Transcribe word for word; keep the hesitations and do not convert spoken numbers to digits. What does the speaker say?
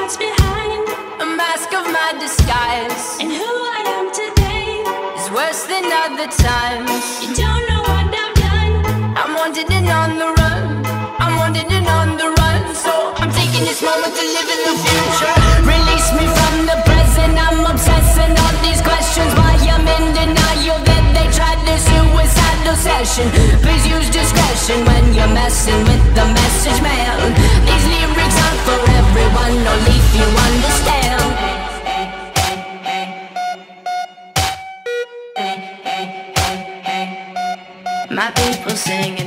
what's behind a mask of my disguise, and who I am today is worse than other times. You don't know what I've done. I'm wanted and on the run, I'm wanted and on the run. So I'm taking this moment to live in the future. Release me from the present, I'm obsessing on these questions. Why I'm in denial that they tried this suicidal session. Please use discretion when you're messing with the message man. These lyrics aren't for everyone, only if you understand. My people singing